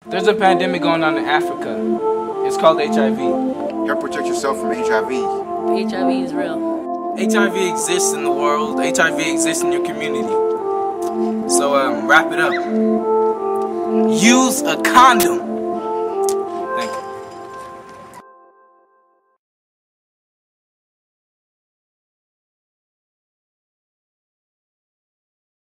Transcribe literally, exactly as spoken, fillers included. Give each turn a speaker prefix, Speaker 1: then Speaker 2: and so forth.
Speaker 1: There's a pandemic going on in Africa. It's called H I V.
Speaker 2: Help protect yourself from H I V.
Speaker 3: H I V is real.
Speaker 1: H I V exists in the world. H I V exists in your community. So um, wrap it up. Use a condom.